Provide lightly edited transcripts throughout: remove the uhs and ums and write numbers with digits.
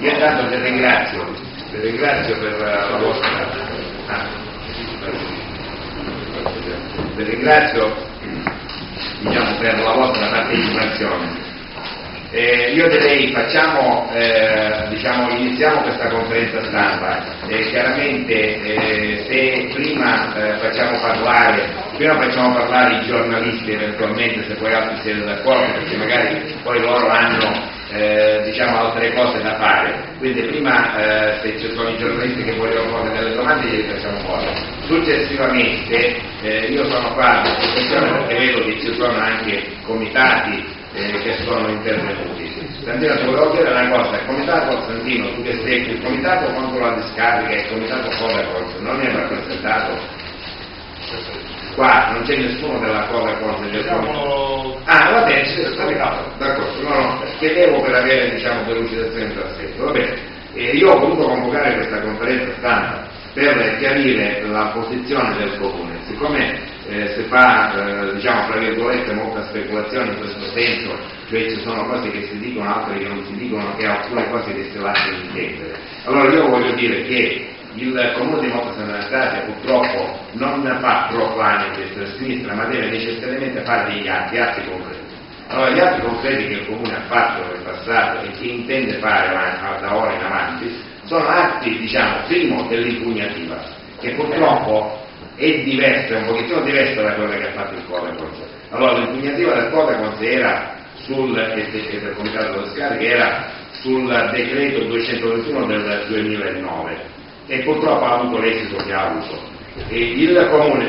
Io intanto vi ringrazio per la vostra... vi ringrazio per la vostra partecipazione. Io direi iniziamo questa conferenza stampa. Chiaramente se prima facciamo parlare i giornalisti eventualmente, se poi altri siete d'accordo, perché magari poi loro hanno altre cose da fare, quindi prima se ci sono i giornalisti che vogliono porre delle domande gliele facciamo fuori. Successivamente io sono qua a disposizione perché vedo che ci sono anche comitati che sono intervenuti. Santino, ti volevo chiedere una cosa: il comitato Santino, tu che sei il comitato contro la discarica e il comitato Codacons non è rappresentato? Qua non c'è nessuno della Codacons. Va bene, d'accordo, no, chiedevo per avere delucidazione in tal senso. Va bene, io ho voluto convocare questa conferenza stampa per chiarire la posizione del comune. Siccome si fa, tra virgolette, molta speculazione in questo senso, cioè ci sono cose che si dicono, altre che non si dicono e alcune cose che si lasciano intendere. Allora io voglio dire che il comune di Motta Sant'Anastasia purtroppo non fa proclami di destra e sinistra, ma deve necessariamente fare degli atti concreti. Allora gli atti concreti che il comune ha fatto nel passato e che intende fare da ora in avanti sono atti, primo dell'impugnativa, che purtroppo è diversa, è un pochettino diversa da quella che ha fatto il Codacons. Allora l'impugnativa del Codacons era del comitato delle scariche era sul decreto 221 del 2009 e purtroppo ha avuto l'esito che ha avuto. E il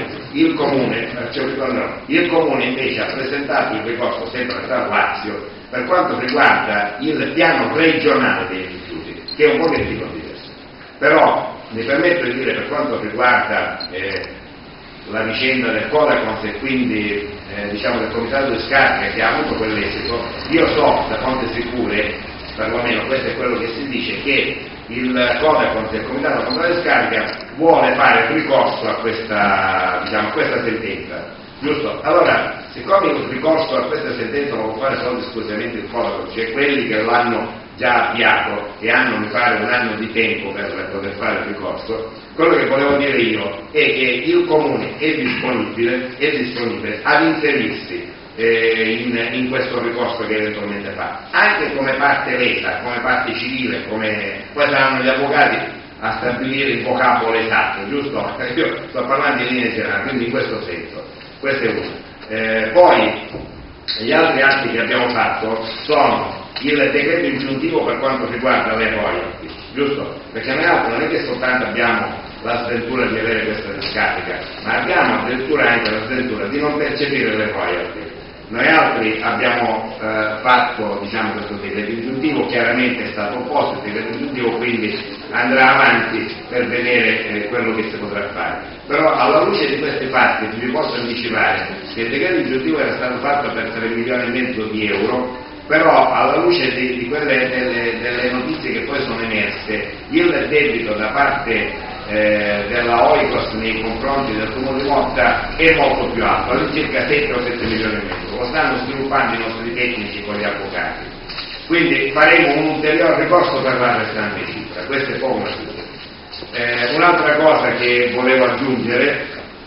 comune invece ha presentato il ricorso sempre dal Lazio per quanto riguarda il piano regionale dei rifiuti, che è un pochettino diverso. Però mi permetto di dire, per quanto riguarda la vicenda del Codacons e quindi del comitato di scarica che ha avuto quell'esito, io so da fonti sicure, perlomeno questo è quello che si dice, che il Codacons e il comitato contro la scarica vuole fare ricorso a questa sentenza, giusto? Allora, siccome il ricorso a questa sentenza lo può fare solo esclusivamente il Codacons, cioè quelli che l'hanno già avviato e hanno, mi pare, un anno di tempo per poter fare il ricorso, quello che volevo dire io è che il comune è disponibile ad inserirsi in questo ricorso che eventualmente fa, anche come parte lesa, come parte civile, poi saranno gli avvocati a stabilire il vocabolo esatto, giusto? Io sto parlando in linea generale, quindi in questo senso, questo è uno. Poi gli altri atti che abbiamo fatto sono il decreto ingiuntivo per quanto riguarda le royalty, giusto? Perché noi altri non è che soltanto abbiamo la sventura di avere questa discarica, ma abbiamo addirittura anche la sventura di non percepire le royalty. Noi altri abbiamo fatto questo decreto ingiuntivo, chiaramente è stato opposto il decreto ingiuntivo, quindi andrà avanti per vedere quello che si potrà fare. Però alla luce di questi fatti vi posso anticipare che il decreto ingiuntivo era stato fatto per 3,5 milioni di euro, però alla luce di quelle delle notizie che poi sono emerse, il debito da parte della Oikos nei confronti del Comune di Motta è molto più alto, di circa 7 o 7 milioni e mezzo. Lo stanno sviluppando i nostri tecnici con gli avvocati. Quindi faremo un ulteriore ricorso per la restante cifra. Questo è poco ma sicuro. Un'altra cosa che volevo aggiungere,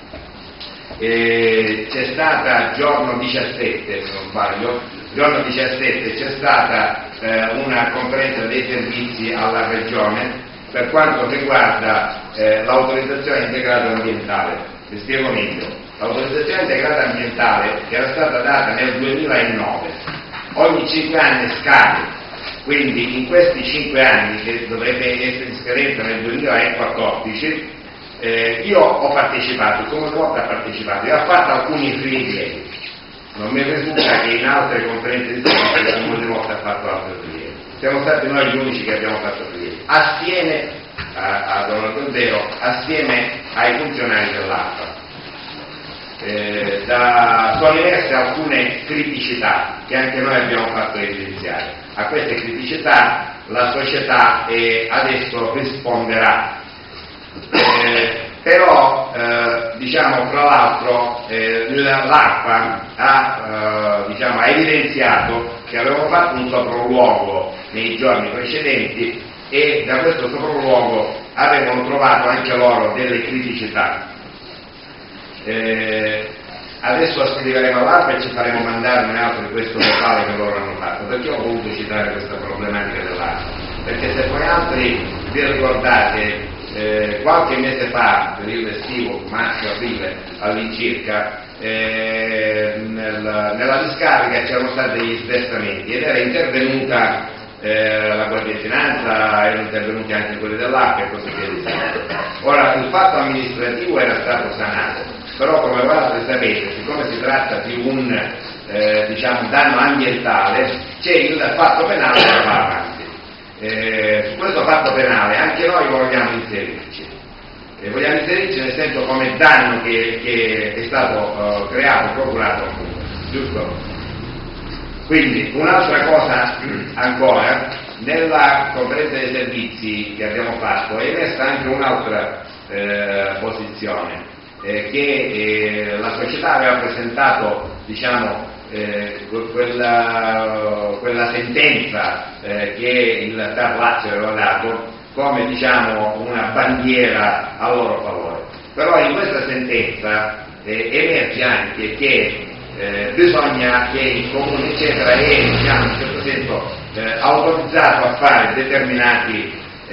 c'è stata giorno 17, se non sbaglio, giorno 17 c'è stata una conferenza dei servizi alla Regione per quanto riguarda l'autorizzazione integrata ambientale. Vi spiego meglio. L'autorizzazione integrata ambientale, che era stata data nel 2009, ogni 5 anni scade, quindi in questi 5 anni, che dovrebbe essere in scadenza nel 2014, io ho partecipato, il Comune di Motta ha partecipato e ha fatto alcuni rilievi. Non mi risulta che in altre conferenze di servizio il Comune di Motta ha fatto altri rilievi. Siamo stati noi gli unici che abbiamo fatto rilievi, assieme a Don Alberto, assieme ai funzionari dell'ARPA. Sono emerse alcune criticità che anche noi abbiamo fatto evidenziare. A queste criticità la società adesso risponderà. Però tra l'altro l'ARPA ha evidenziato che avevamo fatto un sopralluogo nei giorni precedenti e da questo sopralluogo avevano trovato anche loro delle criticità. Adesso scriveremo all'ARPA e ci faremo mandare un altro di questo vocale che loro hanno fatto. Perché ho voluto citare questa problematica dell'ARPA? Perché se poi altri vi ricordate, qualche mese fa, periodo estivo, marzo-aprile all'incirca, nella discarica c'erano stati degli sversamenti ed era intervenuta la Guardia di Finanza, erano intervenuti anche quelli dell'ARPA e così via di seguito. Ora, il fatto amministrativo era stato sanato, però come voi altri sapete, siccome si tratta di un danno ambientale, c'è il fatto penale che va avanti. Su questo fatto penale anche noi vogliamo inserirci. Vogliamo inserirci nel senso come danno che è stato creato, procurato, giusto? Quindi un'altra cosa ancora, nella conferenza dei servizi che abbiamo fatto è emersa anche un'altra posizione, che la società aveva presentato, quella sentenza che il TAR Lazio aveva dato come una bandiera a loro favore. Però in questa sentenza emerge anche che bisogna che il comune eccetera è in certo senso autorizzato a fare determinati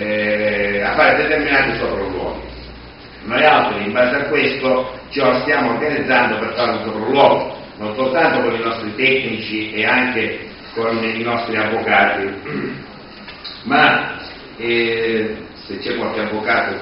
sopralluoghi. Noi altri in base a questo ci stiamo organizzando per fare un sopralluogo, non soltanto con i nostri tecnici e anche con i nostri avvocati, ma se c'è qualche avvocato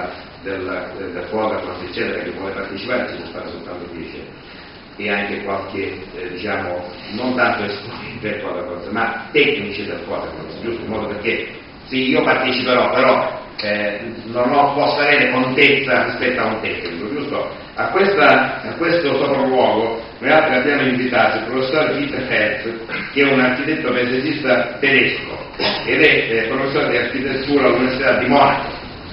del Fotocross eccetera che vuole partecipare ci può fare soltanto piacere, e anche qualche non tanto esponente del Fotocross ma tecnici del Fotocross, giusto, in modo perché sì, io parteciperò, però non posso avere contezza rispetto a un tecnico, giusto? A questo sopralluogo noi altri abbiamo invitato il professor Peter Hertz, che è un architetto paesagista tedesco ed è professore di architettura all'Università di Monaco.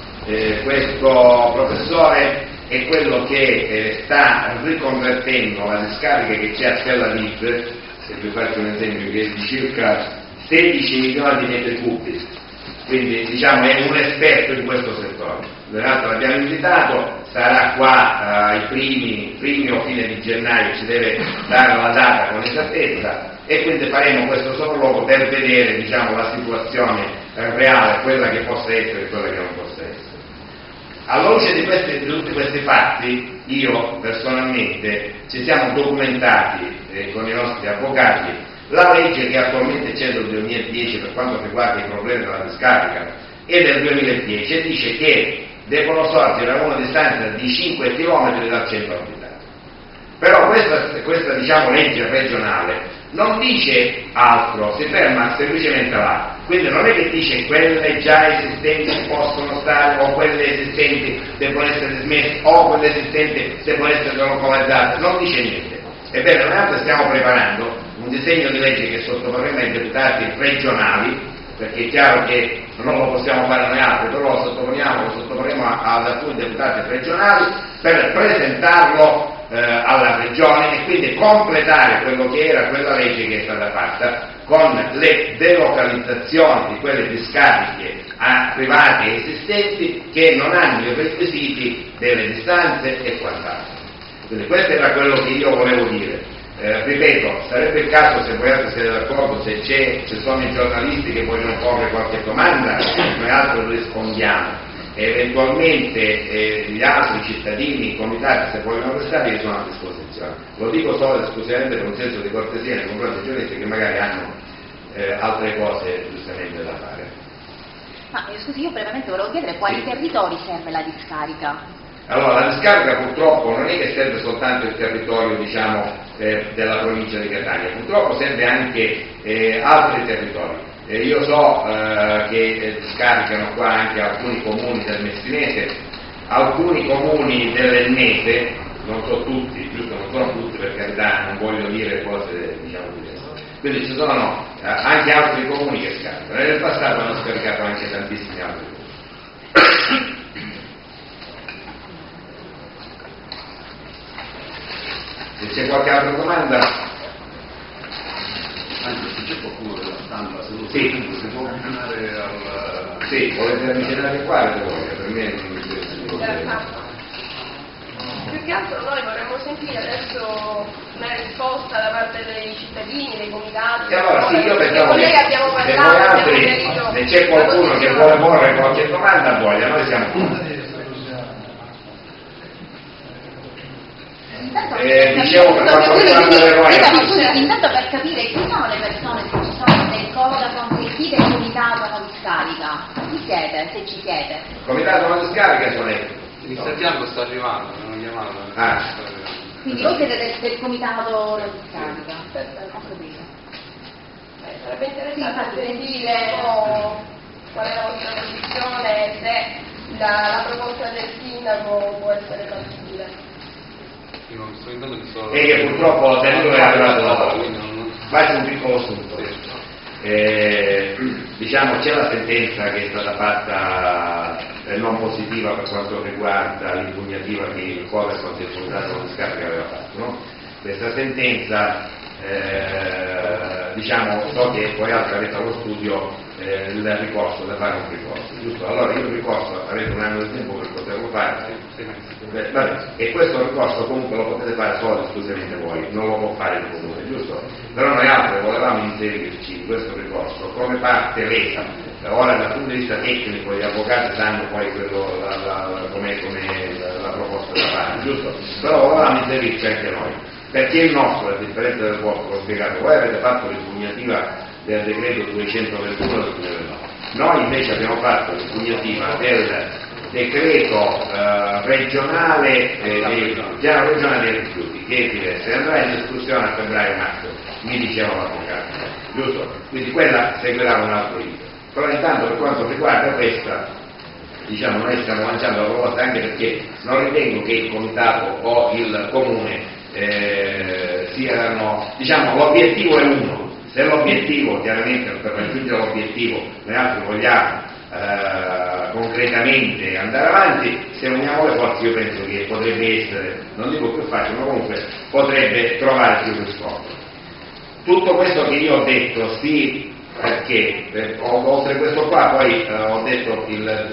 Questo professore è quello che sta riconvertendo la discarica che c'è a Stella Vit, se vi faccio un esempio, che è di circa 16 milioni di metri cubi, quindi è un esperto di questo settore. L'altro l'abbiamo invitato, sarà qua ai primi o fine di gennaio, ci deve dare la data con esattezza e quindi faremo questo sopralluogo per vedere la situazione reale, quella che possa essere e quella che non possa essere. Alla luce di tutti questi fatti, io personalmente ci siamo documentati con i nostri avvocati la legge che attualmente c'è del 2010 per quanto riguarda i problemi della discarica è del 2010 e dice che devono sorgere a una distanza di 5 km dal centro abitato. Però questa legge regionale non dice altro, si ferma semplicemente là. Quindi non è che dice quelle già esistenti possono stare, o quelle esistenti devono essere dismesse, o quelle esistenti devono essere localizzate, non dice niente. Ebbene, noi stiamo preparando un disegno di legge che sottoporremo ai deputati regionali, perché è chiaro che non lo possiamo fare noi altri, però lo sottoporremo ad alcuni deputati regionali per presentarlo alla regione e quindi completare quello che era quella legge che è stata fatta con le delocalizzazioni di quelle discariche private esistenti che non hanno i requisiti delle distanze e quant'altro. Quindi questo era quello che io volevo dire. Ripeto, sarebbe il caso, se voi altri siete d'accordo, se ci sono i giornalisti che vogliono porre qualche domanda, noi altri rispondiamo. Eventualmente gli altri cittadini, i comitati, se vogliono restare, io sono a disposizione. Lo dico solo ed esclusivamente per un senso di cortesia nei confronti dei giornalisti che magari hanno altre cose giustamente da fare. Ma scusi, io brevemente volevo chiedere quali territori serve la discarica? Allora, la discarica purtroppo non è che serve soltanto il territorio della provincia di Catania, purtroppo serve anche altri territori. Io so che discaricano qua anche alcuni comuni del Messinese, alcuni comuni dell'Ennese, non so tutti, giusto, non sono tutti per carità, non voglio dire cose diverse. Quindi ci sono anche altri comuni che scaricano, e nel passato hanno scaricato anche tantissimi altri comuni. Se c'è qualche altra domanda? Anche se c'è qualcuno della stampa, se lo sì. si può avvicinare al Sì, volete avvicinare qua le voglie, per me non più che altro noi vorremmo sentire adesso una risposta da parte dei cittadini, dei comitati. E allora sì, io pensavo che abbiamo se voi parlato, altri, se c'è qualcuno che vuole porre qualche domanda, voglia, noi siamo qui. Dicevo per quanto riguarda le royalties. Intanto per capire chi sono le persone che ci sono del Codacon e chi del comitato non discarica. Chi siete, se ci siete? Il comitato non discarica sono io. Il Santiago sta arrivando, non chiamato. Quindi voi siete del comitato non discarica. Ho capito. Sarebbe interessante sentire qual è la vostra posizione, se la proposta del sindaco può essere fattibile. E che purtroppo ho tenuto è arrivato da poco. Faccio un piccolo assunto. Diciamo c'è la sentenza che è stata fatta non positiva per quanto riguarda l'impugnativa che il Codacon del comitato non discarica aveva fatto, no? Questa sentenza diciamo, so che poi altri avete allo studio il ricorso, da fare un ricorso, giusto? Allora il ricorso avete un anno di tempo per poterlo fare, e questo ricorso comunque lo potete fare solo ed esclusivamente voi, non lo può fare il comune, giusto? Però noi altri volevamo inserirci in questo ricorso come parte lesa. Ora dal punto di vista tecnico gli avvocati sanno poi come la proposta da fare, giusto? Però volevamo inserirci anche noi, perché il nostro, a differenza del vostro, l'ho spiegato, voi avete fatto l'impugnativa del decreto 221 del 2009, noi invece abbiamo fatto l'impugnativa del decreto regionale piano regionale dei rifiuti, che è diverso, e andrà in discussione a febbraio-marzo, mi diceva l'avvocato, giusto? Quindi quella seguirà un altro iter. Però intanto per quanto riguarda questa, diciamo, noi stiamo lanciando la proposta anche perché non ritengo che il comitato o il comune siano, diciamo, l'obiettivo è uno. Se l'obiettivo, chiaramente per raggiungere l'obiettivo noi altri vogliamo concretamente andare avanti, se uniamo le forze io penso che potrebbe essere, non dico più facile, ma comunque potrebbe trovare più riscontro. Tutto questo che io ho detto sì, perché oltre questo qua poi ho detto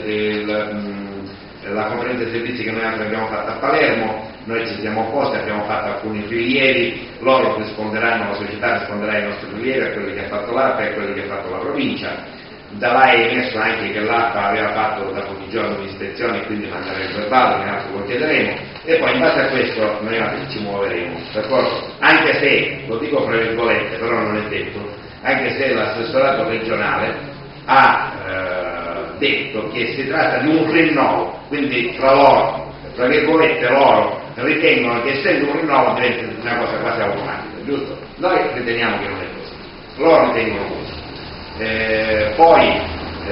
la conferenza di servizi che noi abbiamo fatto a Palermo, noi ci siamo opposti, abbiamo fatto alcuni rilievi, loro risponderanno, la società risponderà ai nostri rilievi, a quelli che ha fatto l'ARPA e a quelli che ha fatto la provincia. Da là è emerso anche che l'ARPA aveva fatto da pochi giorni un'ispezione e quindi mandare il verbale, noi altri lo chiederemo, e poi in base a questo noi altri ci muoveremo, d'accordo? Anche se, lo dico fra virgolette, però non è detto, anche se l'assessorato regionale ha detto che si tratta di un rinnovo, quindi fra loro, tra virgolette loro, ritengono che essendo un rinnovo diventa una cosa quasi automatica, giusto? Noi riteniamo che non è così, loro ritengono così. Poi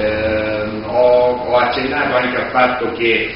ho accennato anche al fatto che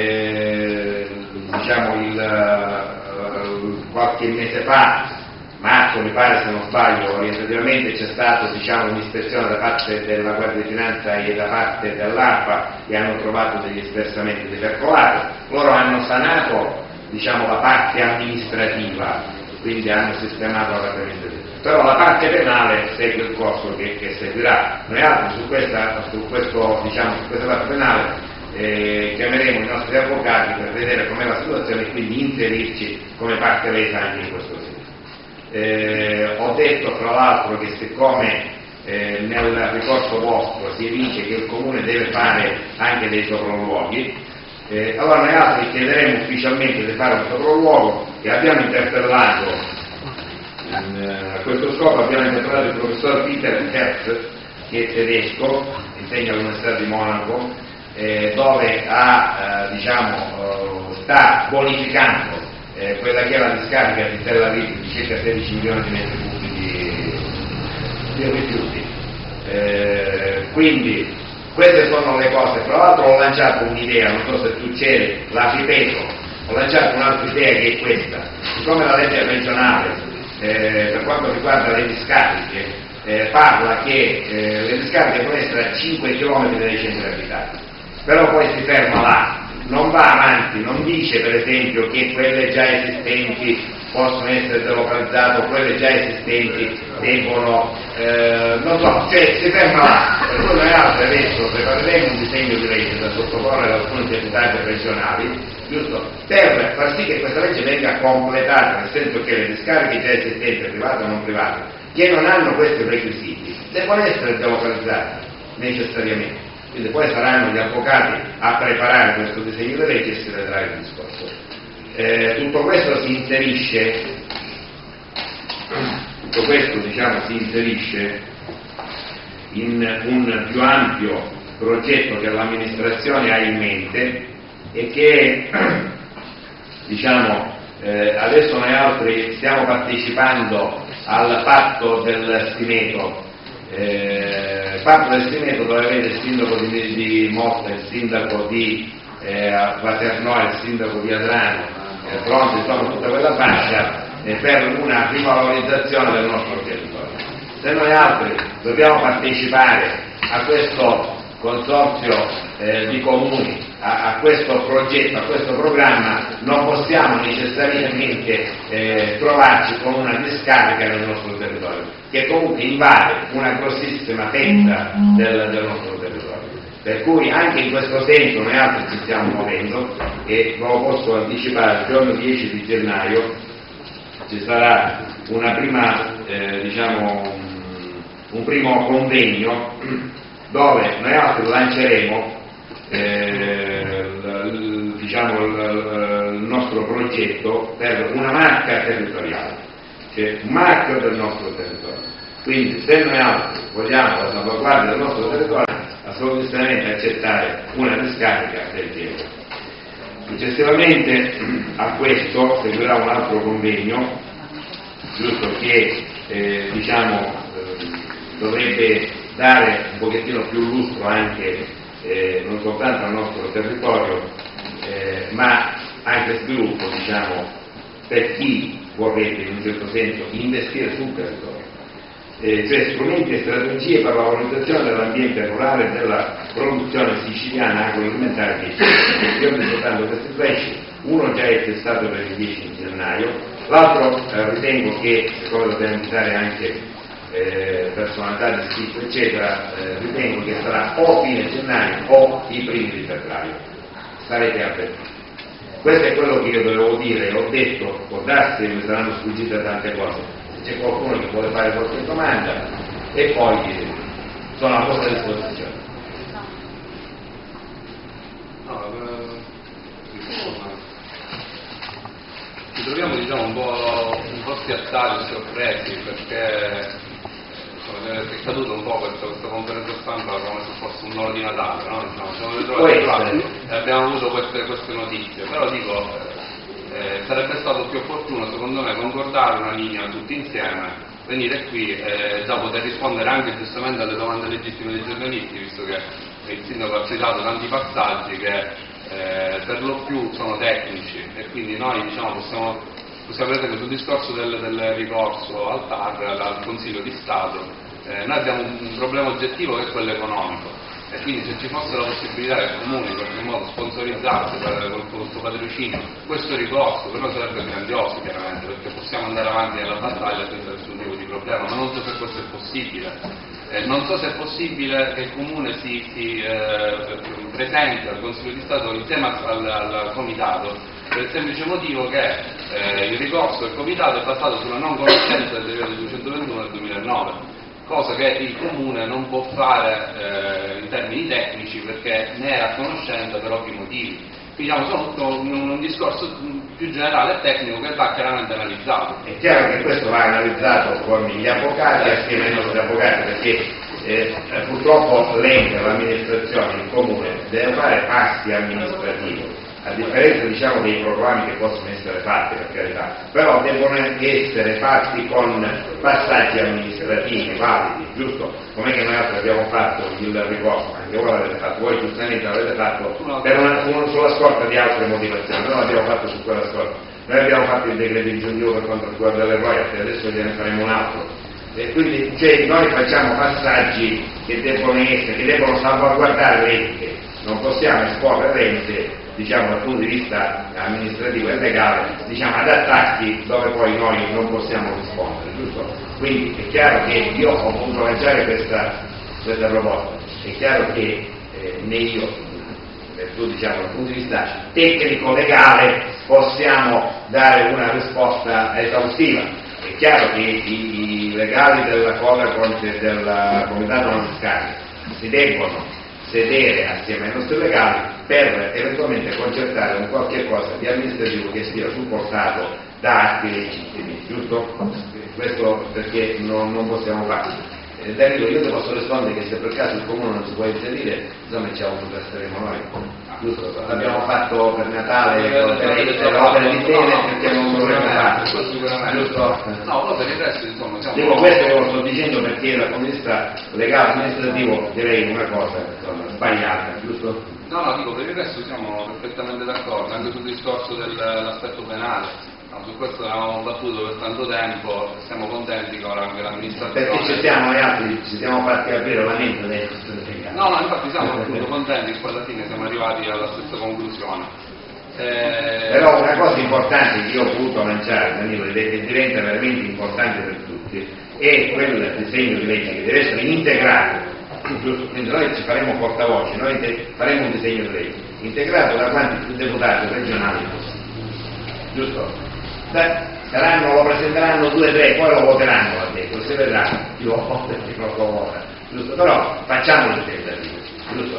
diciamo qualche mese fa, marzo mi pare se non sbaglio, orientativamente c'è stata un'ispezione da parte della Guardia di Finanza e da parte dell'ARPA e hanno trovato degli sversamenti di percolato. Loro hanno sanato la parte amministrativa, quindi hanno sistemato la parte amministrativa. Però la parte penale segue il corso che seguirà. Noi altri su questa parte penale chiameremo i nostri avvocati per vedere com'è la situazione e quindi inserirci come parte lesa anche in questo senso. Ho detto tra l'altro che siccome nel ricorso vostro si dice che il Comune deve fare anche dei sopralluoghi, allora noi altri chiederemo ufficialmente di fare un sopralluogo e abbiamo interpellato a questo scopo abbiamo interpellato il professor Peter Hertz, che è tedesco, insegna all'Università di Monaco, dove sta bonificando quella che è la discarica di Tel Aviv di circa 16 milioni di metri cubi di rifiuti. Quindi queste sono le cose. Tra l'altro ho lanciato un'idea, non so se tu c'eri, la ripeto, ho lanciato un'altra idea che è questa. Siccome la legge regionale per quanto riguarda le discariche parla che le discariche devono essere a 5 km dai centri abitati, però poi si ferma là, non va avanti, non dice per esempio che quelle già esistenti possono essere delocalizzate, o quelle già esistenti debbono, non so, cioè si ferma là. Per cui noi altri adesso prepareremo un disegno di legge da sottoporre ad alcuni deputati regionali, giusto, per far sì che questa legge venga completata, nel senso che le discariche già esistenti, private o non private, che non hanno questi requisiti, devono essere delocalizzate necessariamente. Quindi poi saranno gli avvocati a preparare questo disegno di legge e si vedrà il discorso. Tutto questo si inserisce in un più ampio progetto che l'amministrazione ha in mente e che adesso noi altri stiamo partecipando al patto del Sineto. Patto del Sineto dove avete il sindaco di Motta, il sindaco di Paternò e il sindaco di Adrano pronti, insomma tutta quella fascia per una rivalorizzazione del nostro territorio. Se noi altri dobbiamo partecipare a questo consorzio di comuni, a questo progetto, a questo programma, non possiamo necessariamente trovarci con una discarica nel nostro territorio, che comunque invade una grossissima fetta del nostro territorio. Per cui anche in questo senso noi altri ci stiamo muovendo e ve lo posso anticipare, il giorno 10 di gennaio ci sarà una prima, un primo convegno dove noi altri lanceremo il nostro progetto per una marca territoriale, cioè un marchio del nostro territorio. Quindi se noi altri vogliamo la salvaguardia del nostro territorio, assolutamente accettare una discarica del genere. Successivamente a questo seguirà un altro convegno, giusto, che dovrebbe dare un pochettino più lustro anche non soltanto al nostro territorio, ma anche sviluppo, per chi vorrebbe in un certo senso investire sul territorio. Cioè strumenti e strategie per la valorizzazione dell'ambiente rurale e della produzione siciliana agroalimentare di eccellenza. Io sto dando questi flash, uno già è testato per il 10 di gennaio, l'altro ritengo che, siccome dobbiamo invitare anche personalità di scritto eccetera, ritengo che sarà o fine gennaio o i primi di febbraio. Starete avvertiti. Questo è quello che io dovevo dire, ho detto, può darsi che mi saranno sfuggite tante cose. C'è qualcuno che vuole fare qualche domanda e poi sono a vostra disposizione. Ci troviamo un po' spiazzati e sorpresi perché è caduto un po' questa conferenza stampa come se fosse un loro di Natale, no? Siamo ritrovati e abbiamo avuto queste notizie, però dico sarebbe stato più opportuno secondo me concordare una linea tutti insieme, venire qui da poter rispondere anche giustamente alle domande legittime dei giornalisti, visto che il sindaco ha citato tanti passaggi che per lo più sono tecnici e quindi noi possiamo vedere che sul discorso del ricorso al TAR, al Consiglio di Stato, noi abbiamo un problema oggettivo che è quello economico. E quindi se ci fosse la possibilità che il Comune in qualche modo sponsorizzasse con il suo patrocinio questo ricorso, per noi sarebbe grandioso chiaramente, perché possiamo andare avanti nella battaglia senza nessun tipo di problema, ma non so se questo è possibile. Non so se è possibile che il Comune si presenti al Consiglio di Stato insieme al Comitato, per il semplice motivo che il ricorso del Comitato è basato sulla non conoscenza del decreto 221 del 2009. Cosa che il Comune non può fare in termini tecnici perché ne è a conoscenza per ovvi motivi. Quindi sono tutto un discorso più generale e tecnico che va chiaramente analizzato. È chiaro che questo va analizzato con gli avvocati assieme ai nostri avvocati, perché purtroppo l'ente, l'amministrazione, il Comune deve fare passi amministrativi, a differenza dei proclami che possono essere fatti, per carità, però devono essere fatti con passaggi amministrativi validi, giusto? Com'è che noi altri abbiamo fatto il ricorso, anche voi l'avete fatto, voi giustamente l'avete fatto sulla scorta di altre motivazioni, noi l'abbiamo fatto su quella scorta. Noi abbiamo fatto il decreto ingiuntivo per quanto riguarda le royalty, adesso gliene faremo un altro. E quindi noi facciamo passaggi che devono salvaguardare l'ente, non possiamo esporre l'ente diciamo dal punto di vista amministrativo e legale, diciamo ad attacchi dove poi noi non possiamo rispondere, giusto? Quindi è chiaro che io ho voluto lanciare questa proposta, è chiaro che né io, diciamo dal punto di vista tecnico-legale, possiamo dare una risposta esaustiva. È chiaro che i legali della Codacons e del Comitato Fiscale si debbono sedere assieme ai nostri legali per eventualmente concertare un qualche cosa di amministrativo che sia supportato da atti legittimi, giusto? Questo perché non possiamo farlo. Danilo, io ti posso rispondere che se per caso il comune non si può inserire, insomma ci autotresteremo noi, giusto? L'abbiamo fatto per Natale con le opere di bene perché non dovremmo farlo, giusto? No, però per il resto insomma siamo... Dico questo che lo sto dicendo perché dal punto di vista legale amministrativo direi una cosa insomma, sbagliata, giusto? No, dico per il resto siamo perfettamente d'accordo, anche sul discorso dell'aspetto penale. No, su questo avevamo battuto per tanto tempo, siamo contenti che ora anche l'amministrazione... Perché ci siamo noi altri, ci siamo fatti aprire la mente delle questioni legali. No, infatti siamo appunto contenti che poi alla fine siamo arrivati alla stessa conclusione. Però una cosa importante che io ho voluto lanciare, Danilo, e che diventa veramente importante per tutti, è quello del disegno di legge che deve essere integrato, giusto? Quindi noi ci faremo portavoce, noi faremo un disegno di legge integrato da quanti più deputati regionali possibile, giusto? Lo presenteranno 2 o 3, poi lo voteranno, ha detto, si vedrà chi lo vota e chi non lo vota, giusto? Però facciamo il tentativo, giusto?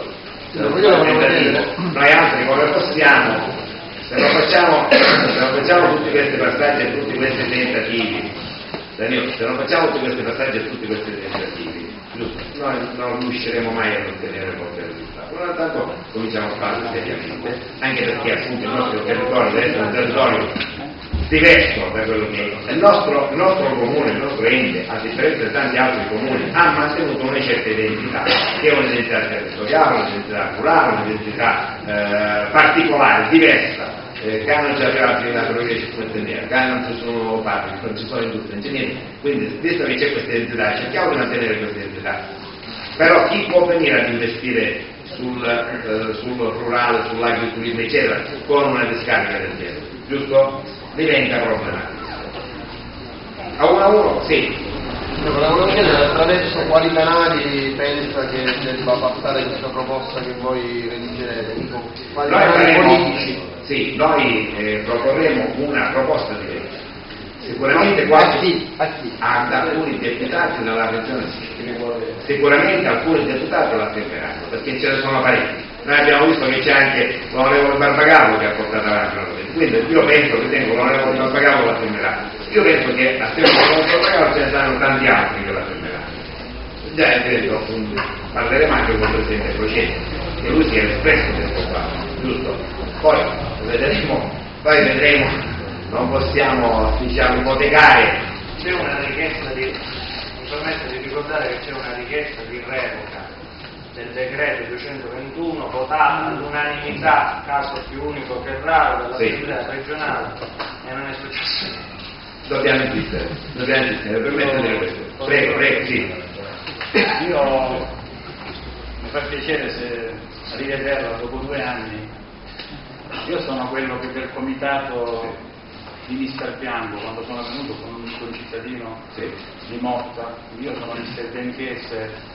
Noi altri come possiamo, se non facciamo tutti questi passaggi e tutti questi tentativi, Danilo, se non facciamo tutti questi passaggi e tutti questi tentativi, giusto? Noi non riusciremo mai a ottenere qualche risultato. Allora tanto cominciamo a farlo seriamente, anche perché appunto il nostro territorio deve essere un territorio diverso da quello che è. Il nostro comune, il nostro ente, a differenza di tanti altri comuni, ha mantenuto una certa identità, che è un'identità territoriale, un'identità rurale, un'identità particolare, diversa, che hanno già arrivato fino alla provincia di circontenere, che non ci sono fabbriche, non ci sono industrie, ingegneri, quindi visto che c'è questa identità, cerchiamo di mantenere questa identità. Però chi può venire ad investire sul rurale, sull'agricoltura, eccetera, con una discarica del genere, giusto? Diventa problematico. A uno? Sì. Volevo chiedere attraverso quali canali pensa che debba passare questa proposta che voi redigerete? Quali canali politici? Sì, noi proporremo una proposta di legge. Sicuramente ad alcuni deputati della regione Sicilia. Sicuramente alcuni deputati la firmeranno, perché ce ne sono parecchi. Noi abbiamo visto che c'è anche l'onorevole Barbagallo che ha portato avanti una legge, quindi io ritengo che l'onorevole Barbagallo la firmerà. Io penso che assieme all'onorevole Barbagallo ce ne saranno tanti altri che la firmeranno. Già credo, parleremo anche con il Presidente Processi, che lui si è espresso tempo fa, giusto? Poi vedremo, non possiamo ipotecare. C'è una richiesta mi permetto di ricordare che c'è una richiesta di revoca del decreto 221 votata all'unanimità, caso più unico che raro dall'Assemblea regionale, e non è successo niente. Dobbiamo insistere, permetto di dire questo. Prego, sì. Io mi fa piacere se rivederla dopo 2 anni. Io sono quello che del comitato di Mister Bianco, quando sono venuto con un concittadino di Motta, io sono Mister Bianchese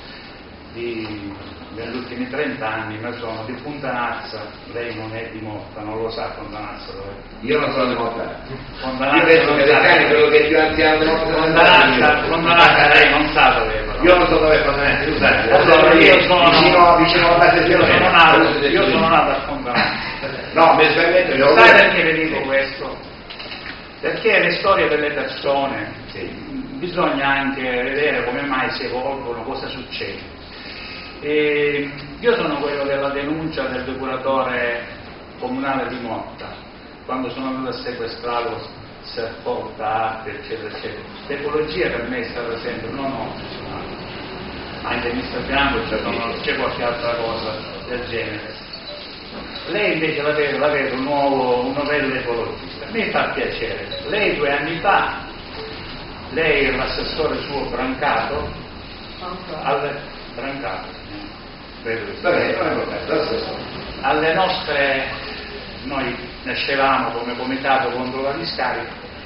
negli ultimi 30 anni, ma sono di Fontanazza, lei non è di Motta, non lo sa Fontanazza dove? Io non sono di Motta. Io penso che Decani, quello che è più anziano di Motta, Fontanazza lei non sa dove è. Io non so dove è Fontanazza, scusate. Allora io sono vicino alla stazione. Io sono nato a Fontanazza. No, mi permetto, sai perché vi dico questo? Perché le storie delle persone bisogna anche vedere come mai si evolvono, cosa succede. E io sono quello della denuncia del depuratore comunale di Motta, quando sono andato a sequestrare serporta, eccetera, eccetera. L'ecologia per me è stata sempre anche il Mister Bianco, c'è qualche altra cosa del genere. Lei invece la vedo un novello ecologista, mi fa piacere. Lei 2 anni fa, lei e l'assessore suo Brancato, alle nostre noi nascevamo come comitato contro la discarica,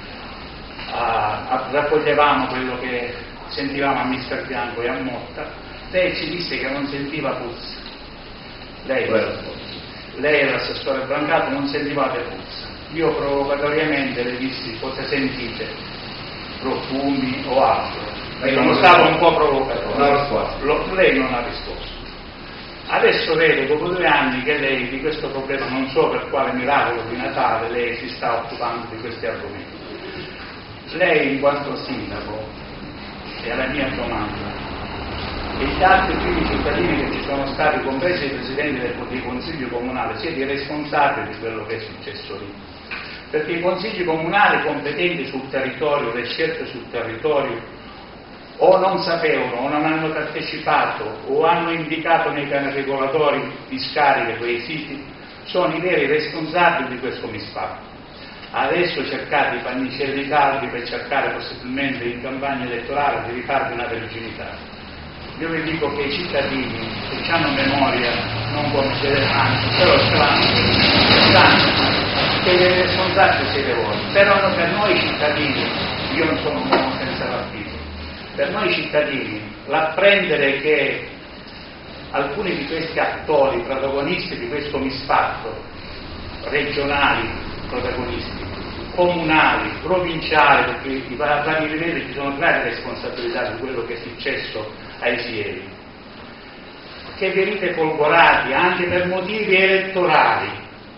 raccoglievamo quello che sentivamo a Mister Bianco e a Motta. Lei ci disse che non sentiva puzza. Lei era l'assessore Brancato, non sentivate puzza. Io provocatoriamente le dissi: cosa sentite? Profumi o altro? Sono stato un po' provocatorio. Lei non ha risposto. Adesso vedo, dopo 2 anni, che lei di questo problema, non so per quale miracolo di Natale, lei si sta occupando di questi argomenti. Lei, in quanto sindaco, e alla mia domanda, e gli altri primi cittadini che ci sono stati, compresi i presidenti dei consigli comunali, siete responsabili di quello che è successo lì. Perché i consigli comunali competenti sul territorio, le scelte sul territorio, o non sapevano, o non hanno partecipato, o hanno indicato nei piani regolatori di scariche quei siti, sono i veri responsabili di questo misfatto. Adesso cercate i pannicelli caldi per cercare possibilmente in campagna elettorale di rifarvi una verginità. Io vi dico che i cittadini, se hanno memoria, non come Celestano, però sanno che i responsabili siete voi. Però per noi cittadini, io non sono un uomo senza partito, per noi cittadini l'apprendere che alcuni di questi attori, protagonisti di questo misfatto, regionali protagonisti, comunali, provinciali, perché i vari livelli ci sono grandi responsabilità di quello che è successo ai Sieri, che venite folgorati anche per motivi elettorali,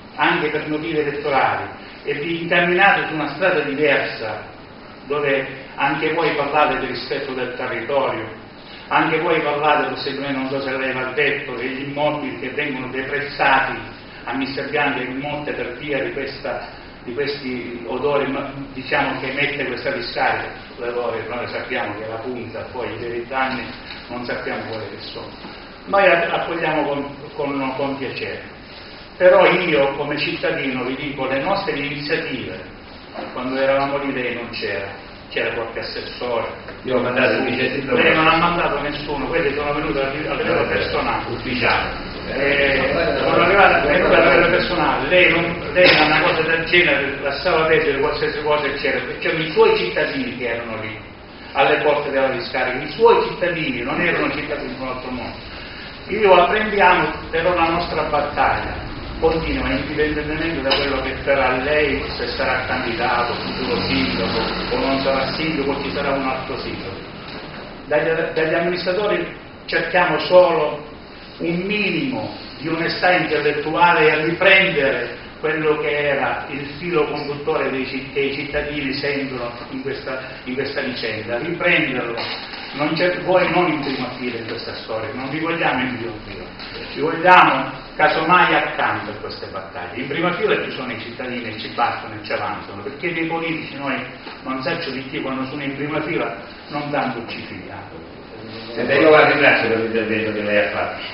e vi incamminate su una strada diversa, dove anche voi parlate del rispetto del territorio, anche voi parlate, possibilmente, non so se lei l'ha detto, degli immobili che vengono deprezzati a Mister Bianco in Monte per via di questi odori, diciamo, che emette questa discarica. L'odore noi sappiamo che è la punta, poi i veri danni non sappiamo quali che sono. Noi accogliamo con piacere. Però io come cittadino vi dico, le nostre iniziative, quando eravamo lì lei non c'era qualche assessore. Io ho mandato il vice sindaco. Lei non ha mandato nessuno, quelli sono venuti a livello personale. Ufficiale. Sono arrivati a livello personale. Lei a una cosa del genere lasciava perdere qualsiasi cosa e c'erano i suoi cittadini che erano lì, alle porte della discarica, i suoi cittadini, non erano cittadini di un altro mondo. Io apprendiamo però la nostra battaglia continua, indipendentemente da quello che sarà lei, se sarà candidato, futuro sindaco, o non sarà sindaco, o ci sarà un altro sindaco. Dagli amministratori cerchiamo solo un minimo di onestà intellettuale e a riprendere quello che era il filo conduttore che i cittadini sentono in questa vicenda, riprenderlo. Voi non in prima fila in questa storia, non vi vogliamo in prima fila, ci vogliamo casomai accanto a queste battaglie. In prima fila ci sono i cittadini che ci battono e ci avanzano, perché dei politici noi non saccio di chi quando sono in prima fila non tanto ci fidiamo. Io la ringrazio per l'intervento che lei ha fatto.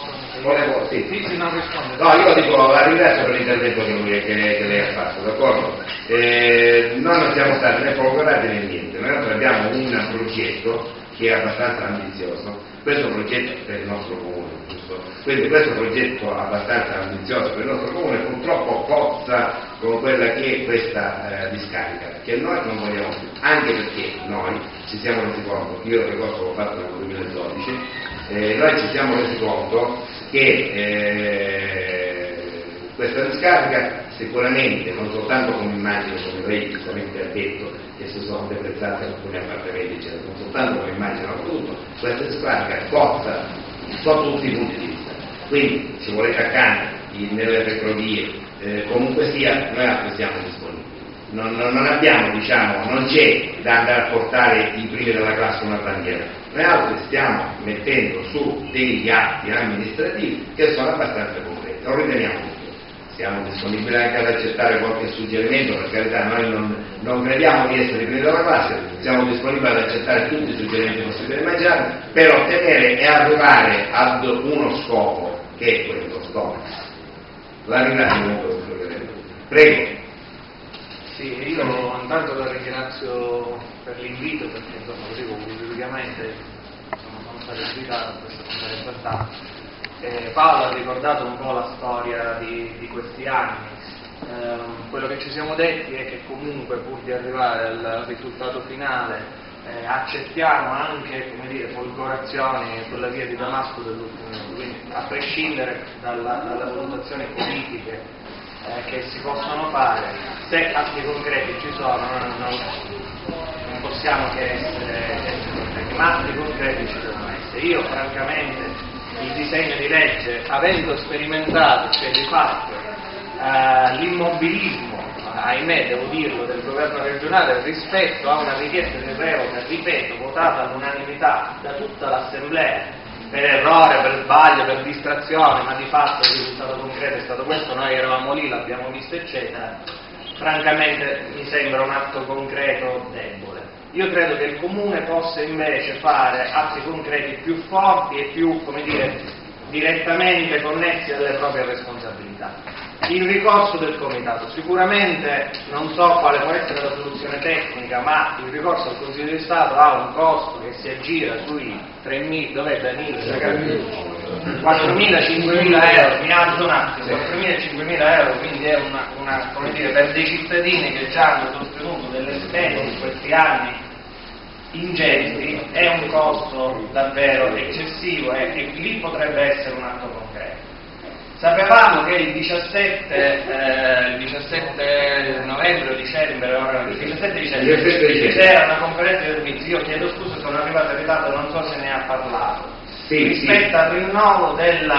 No, io dico, la ringrazio per l'intervento che lei ha fatto, d'accordo? Noi non siamo stati né folgorati né niente, noi abbiamo un progetto che è abbastanza ambizioso, questo progetto per il nostro comune, giusto? Quindi questo progetto abbastanza ambizioso per il nostro comune purtroppo cozza con quella che è questa discarica, che noi non vogliamo più, anche perché noi ci siamo resi conto, io il ricorso l'ho fatto nel 2012, noi ci siamo resi conto che questa discarica sicuramente, non soltanto come immagine, come lei giustamente ha detto, che si sono deprezzati alcuni appartamenti, cioè, non soltanto come immagine, ma tutto, questa discarica cozza sotto tutti i punti di vista. Quindi, se volete accanto, nelle ferrovie, comunque sia, noi altri siamo disponibili. Non abbiamo, diciamo, non c'è da andare a portare i primi della classe una bandiera. Noi altri stiamo mettendo su degli atti amministrativi che sono abbastanza concreti, lo riteniamo tutto. Siamo disponibili anche ad accettare qualche suggerimento, per carità, noi non crediamo di essere i primi della classe, siamo disponibili ad accettare tutti i suggerimenti possibili e immaginabili per ottenere e arrivare ad uno scopo, che è questo scopo. La ringrazio molto, prego. Sì, io intanto la ringrazio per l'invito, perché insomma così pubblicamente sono stato invitato a questa conferenza stampa. Paolo ha ricordato un po' la storia di questi anni, quello che ci siamo detti è che comunque, pur di arrivare al risultato finale, accettiamo anche, come dire, folgorazioni sulla via di Damasco dell'ultimo minuto, quindi a prescindere dalle valutazioni politiche che si possono fare, se atti concreti ci sono, non possiamo che essere concreti, ma atti concreti ci devono essere. Io francamente il disegno di legge, avendo sperimentato, cioè di fatto, l'immobilismo, ahimè devo dirlo, del governo regionale rispetto a una richiesta di revoca, ripeto, votata all'unanimità da tutta l'assemblea, per errore, per sbaglio, per distrazione, ma di fatto il risultato concreto è stato questo, noi eravamo lì, l'abbiamo visto, eccetera. Francamente mi sembra un atto concreto debole. Io credo che il Comune possa invece fare atti concreti più forti e più, come dire, direttamente connessi alle proprie responsabilità. Il ricorso del Comitato, sicuramente non so quale può essere la soluzione tecnica, ma il ricorso al Consiglio di Stato ha un costo che si aggira sui 3.000, dov'è Danilo? 4.000, 5.000 euro, mi alzo un attimo, 4.000 e 5.000 euro, quindi è una, come dire, per dei cittadini che già hanno sostenuto delle spese in questi anni ingenti, è un costo davvero eccessivo e lì potrebbe essere un atto concreto. Sapevamo che il 17 novembre o dicembre, il 17 dicembre c'era una conferenza di servizi, io chiedo scusa, sono arrivato in ritardo, non so se ne ha parlato, rispetto al rinnovo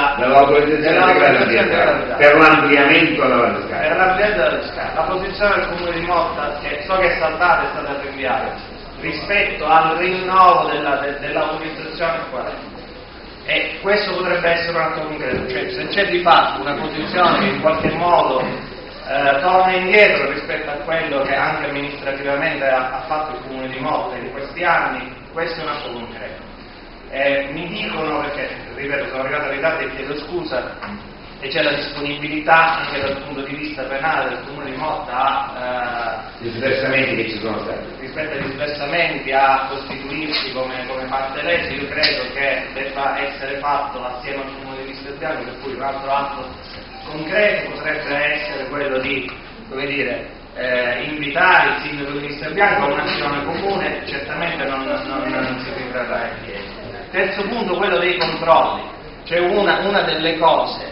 dell'autorizzazione per l'ampliamento della Scala. Per l'ampliamento della Scala. La posizione del Comune di Motta, che so che è saltata, è stata rinviata, rispetto al rinnovo dell'autorizzazione 40. E questo potrebbe essere un atto concreto, cioè se c'è di fatto una posizione che in qualche modo torna indietro rispetto a quello che anche amministrativamente ha fatto il Comune di Motta in questi anni, questo è un atto concreto. Mi dicono, perché ripeto sono arrivato in ritardo e chiedo scusa, e c'è la disponibilità anche dal punto di vista penale del Comune di Motta a gli sversamenti che ci sono stati. Rispetto agli sversamenti, a costituirsi come parte legge, io credo che debba essere fatto assieme al Comune di Vistelbianco, per cui un altro atto concreto potrebbe essere quello di, come dire, invitare il sindaco di Vistelbianco a un'azione comune, certamente non si ritrarrà in piedi. Terzo punto, quello dei controlli. C'è una delle cose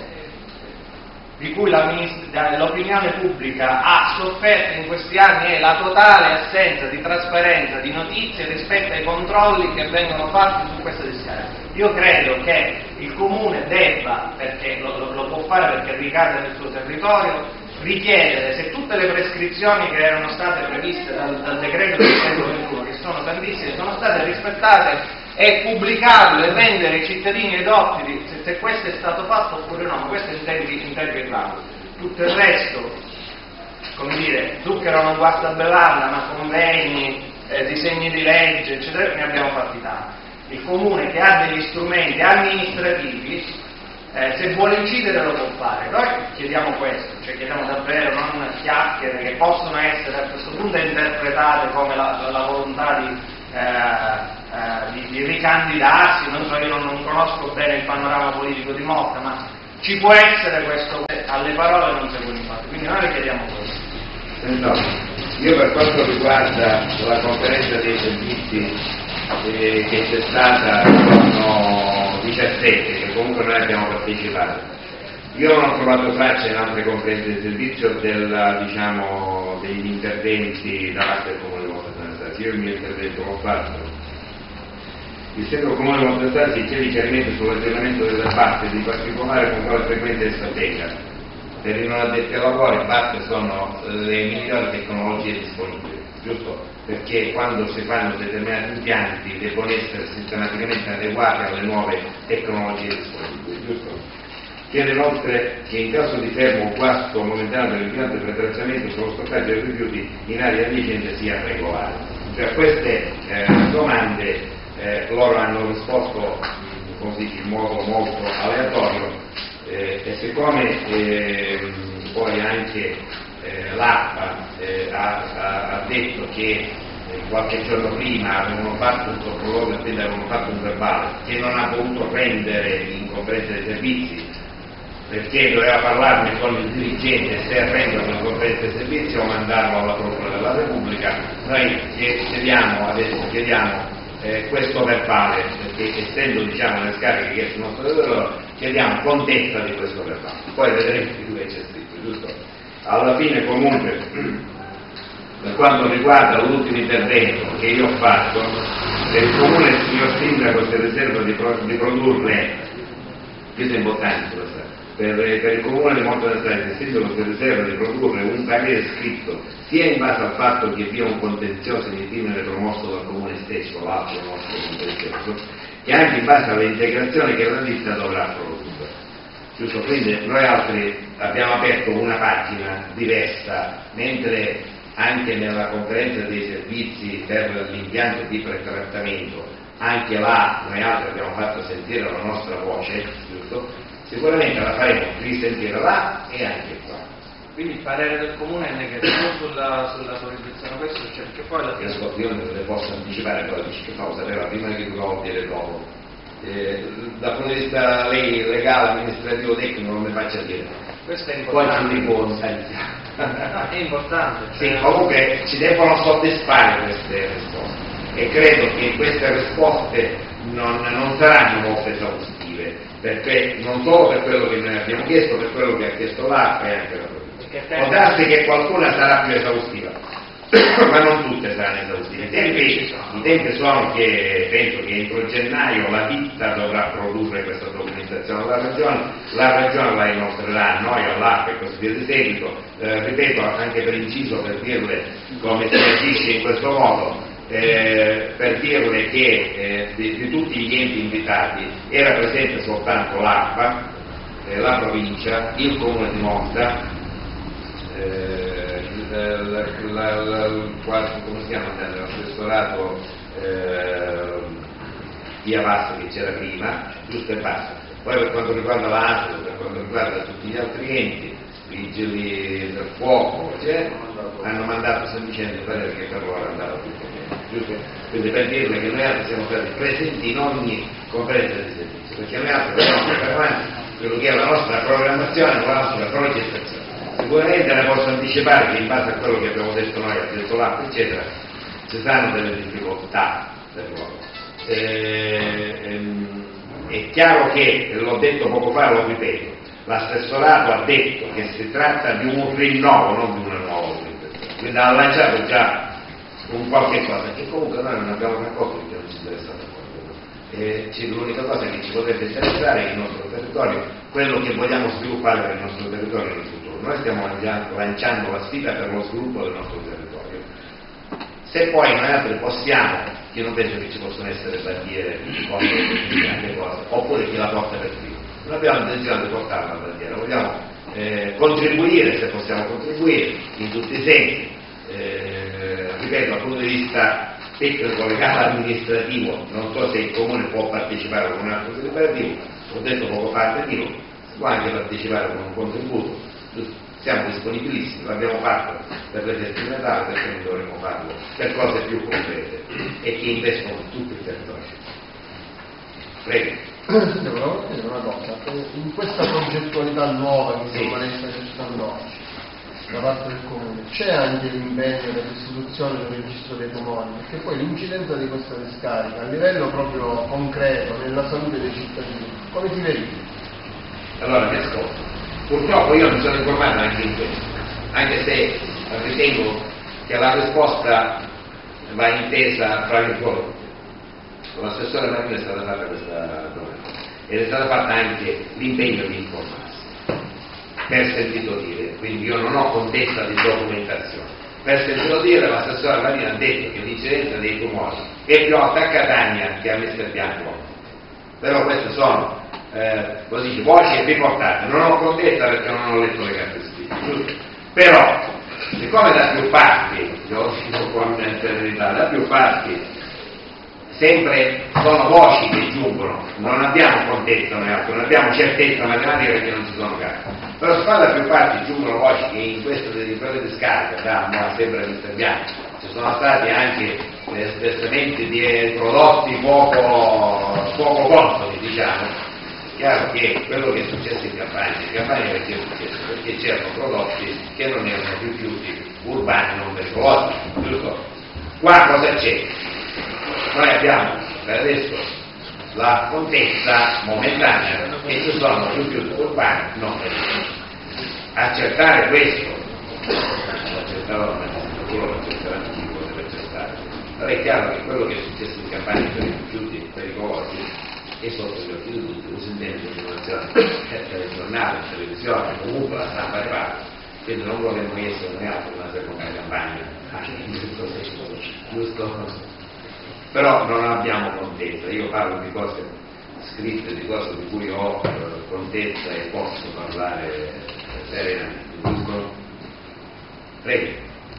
di cui l'opinione pubblica ha sofferto in questi anni è la totale assenza di trasparenza, di notizie rispetto ai controlli che vengono fatti su questa discarica. Io credo che il Comune debba, perché lo può fare perché ricade nel suo territorio, richiedere se tutte le prescrizioni che erano state previste dal decreto del 121, che sono tantissime, sono state rispettate, e pubblicarlo e rendere ai cittadini edotti se questo è stato fatto oppure no, ma questo in tempi rapidi. Tutto il resto, come dire, zucchero non guasta bevanda, ma convegni, disegni di legge, eccetera, ne abbiamo fatti tanti. Il Comune che ha degli strumenti amministrativi, se vuole incidere lo può fare. Noi chiediamo questo, cioè chiediamo davvero non chiacchiere che possono essere a questo punto interpretate come la volontà di ricandidarsi, non so, io non conosco bene il panorama politico di Motta, ma ci può essere questo, alle parole non seguono i fatti, quindi noi le chiediamo questo. No, io per quanto riguarda la conferenza dei servizi che c'è stata il giorno 17, che comunque noi abbiamo partecipato, io non ho trovato traccia in altre conferenze di servizio degli interventi da parte del Comune di Motta. Io il mio intervento l'ho fatto. Il Sindaco Comune di Montestasi chiede chiarimento sull'aggiornamento delle BAT, di particolare con quale frequenza è strategica. Per i non addetti ai lavori, BAT sono le migliori tecnologie disponibili, giusto? Perché quando si fanno determinati impianti devono essere sistematicamente adeguati alle nuove tecnologie disponibili, giusto? Chiede inoltre che in caso di fermo o guasto momentaneo dell'impianto per tracciamento sullo stoccaggio dei rifiuti in area adiacente sia regolare. Cioè, a queste domande loro hanno risposto così in modo molto aleatorio e siccome poi anche l'ARPA ha detto che qualche giorno prima avevano fatto un sopralluogo e avevano fatto un verbale che non ha voluto prendere in conferenza dei servizi, perché doveva parlarne con il dirigente se arrenderlo in conferenza di servizio o mandarlo alla Procura della Repubblica. Noi chiediamo questo verbale, perché essendo le scariche che sul nostro territorio chiediamo contezza di questo verbale, poi vedremo che c'è scritto, giusto? Alla fine comunque, per quanto riguarda l'ultimo intervento che io ho fatto, se il Comune, il signor Sindaco, si riserva di produrre, questo è importante, per il Comune di Montenastrati, il Sindaco si riserva di produrre un parere scritto sia in base al fatto che vi è un contenzioso in itinere promosso dal Comune stesso, l'atto nostro contenzioso, che anche in base alle integrazioni che la ditta dovrà produrre. Giusto? Quindi noi altri abbiamo aperto una pagina diversa, mentre anche nella conferenza dei servizi per l'impianto di pretrattamento, anche là noi altri abbiamo fatto sentire la nostra voce, giusto? Sicuramente la faremo risentire là e anche qua. Quindi il parere del Comune è negativo sull'autorizzazione a questo, cioè perché poi io non le posso anticipare, poi dici che fa, lo sapeva prima che dovevo dire dopo. Dal punto di vista legale, amministrativo, tecnico non mi faccia dire. Questo è importante. Poi è importante. Cioè... Sì, comunque ci devono soddisfare queste risposte e credo che queste risposte non saranno molto esaustive, perché non solo per quello che noi abbiamo chiesto, per quello che ha chiesto l'ARPA e anche la Provincia. Può darsi che qualcuna sarà più esaustiva, ma non tutte saranno esaustive. I tempi sono che penso che entro gennaio la ditta dovrà produrre questa documentazione la regione la inoltrerà a noi, all'ARPA e così via di seguito. Ripeto, anche per inciso, per dirle come si agisce in questo modo, per dirle che di tutti gli enti invitati era presente soltanto l'ARPA, la provincia, il Comune di Monza, come si chiama l'assessorato via Vassa che c'era prima, giusto e basta. Poi per quanto riguarda l'ASL, per quanto riguarda tutti gli altri enti, vigili del fuoco, hanno mandato semplicemente parere che per loro andava tutto bene, giusto? Quindi per dirle che noi altri siamo stati presenti in ogni conferenza di servizio, perché noi altri dobbiamo portare avanti quello che è la nostra programmazione, la nostra progettazione. Sicuramente ne posso anticipare che in base a quello che abbiamo detto noi, ha detto l'ARPA, eccetera, ci saranno delle difficoltà per loro. È chiaro che, l'ho detto poco fa, lo ripeto, l'assessorato ha detto che si tratta di un rinnovo, non di una nuova organizzazione, quindi ha lanciato già un qualche cosa che comunque noi non abbiamo raccolto perché non ci interessa l'unica cosa che ci potrebbe interessare è il nostro territorio, quello che vogliamo sviluppare per il nostro territorio nel futuro. Noi stiamo lanciando la sfida per lo sviluppo del nostro territorio. Se poi noi altri possiamo, io non penso che ci possono essere bandiere o tante cose, oppure chi la porta per primo. Non abbiamo intenzione di portare la bandiera, vogliamo contribuire, se possiamo contribuire, in tutti i sensi. Ripeto, dal punto di vista tecnico, legale, amministrativo, non so se il Comune può partecipare con un atto deliberativo, ho detto poco fa a si può anche partecipare con un contributo, siamo disponibilissimi, l'abbiamo fatto per le feste di Natale, perché non dovremmo farlo per cose più concrete e che investono tutto il territorio. Prego. Volevo chiedere una cosa, in questa progettualità nuova che stiamo esercitando oggi da parte del Comune c'è anche l'impegno dell'istituzione del registro dei tumori, perché poi l'incidenza di questa discarica a livello proprio concreto nella salute dei cittadini come si verifica? Allora mi ascolto, purtroppo io mi sono informato anche in questo, anche se ritengo che la risposta va intesa fra virgolette. L'assessore Marino è stata fatta questa domanda ed è stata fatta anche l'impegno di informarsi per sentito dire, quindi io non ho contezza di documentazione. Per sentito dire l'assessore Marino ha detto che l'incidenza dei tumori è più alta a Catania che a Messerbianco, però queste sono così voci e riportate, non ho contezza perché non ho letto le carte scritte, giusto? Però siccome da più parti, io lo dico con serenità, da più parti sempre sono voci che giungono, non abbiamo contezza noi altri, non abbiamo certezza matematica perché non ci sono carte, però siccome da più parti giungono voci che in queste discariche da sempre Messerbianco ci sono stati anche sversamenti di prodotti poco consoni, diciamo, chiaro che quello che è successo in Campania perché è successo? Perché c'erano prodotti che non erano rifiuti urbani non pericolosi, giusto? Qua cosa c'è? Noi abbiamo per adesso la contezza momentanea che ci sono rifiuti urbani non pericolosi. Accertare questo, accerterò la magistratura, lo accerterà chi potrebbe accertare. Allora è chiaro che quello che è successo in Campania per i rifiuti pericolosi è sotto gli occhi di tutti, lo si intende in continuazione telegiornale, in televisione, comunque la stampa ne parla, quindi non vorremmo essere noi altro una seconda campagna, giusto? Però non abbiamo contezza, io parlo di cose scritte, di cose di cui ho contezza e posso parlare serenamente, giusto? Prego.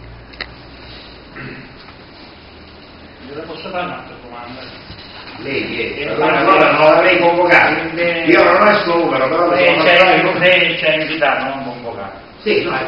Le posso fare un'altra domanda? Lei allora non l'avrei convocato. Io non ho il suo numero, però lei ci ha invitato, non convocato. Sì, no,